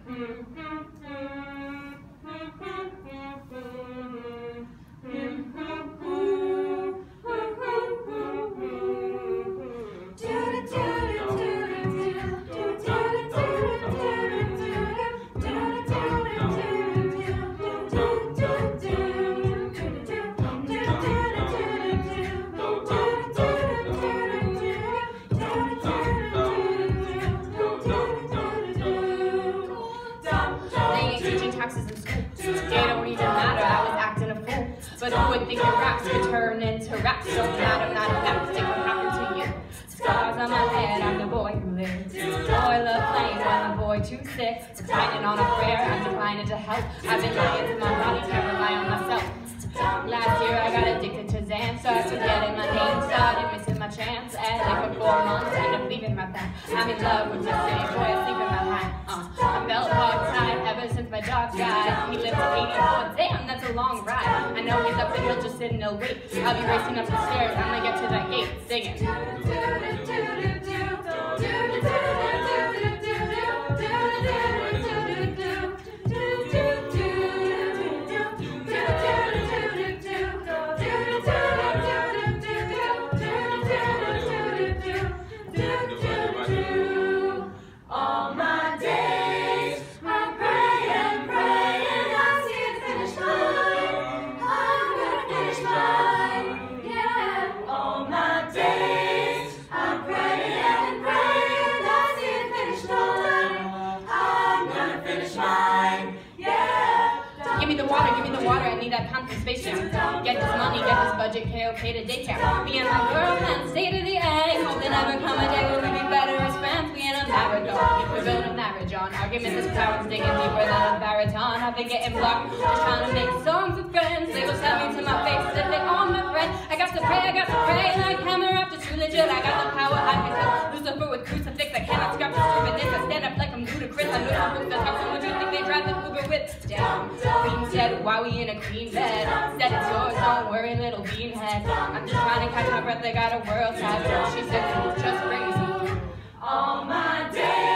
But who would think your raps could turn into raps? So glad I'm not elastic. What happened to you? Scars on my head, I'm the boy who lives. Boy love playing while the boy too sick. Declining on a prayer, I'm declining to help. I've been lying to my body, can't rely on myself. Last year I got addicted to Xan, started forgetting my name, started missing my chance. At like for 4 months, end up leaving my band. I'm in love with the city, boy, I sleep in my hand. I felt hog-tied ever since my dog died. He lived to 84, damn, that's a long ride. I know he's up and he'll just sit and he'll wait. I'll be racing up the stairs, I'm gonna get to that gate, singing. Give me the water, I need that compensation. Get this money, get this budget, KOK to daycare. Me and my girlfriend, stay to the end. Hope there never come a day when we be better as friends. We in a marathon, we're building a marriage on. Argument is power, digging deeper than a baritone. I've been getting blocked, just trying to make songs with friends. They will tell me to my face that they are my friend. I got to pray like hammer after true legit. I got the power, I can kill Lucifer with crucifix. I cannot scrap the stupidness. I stand up like I'm ludicrous. I know the books that talk so much you think they drive the Uber with. Down, Queen said, why we in a queen bed? Said it's yours, don't worry, little beanhead. I'm just trying to catch my breath, I got a world tattoo. She said, just crazy. All my days.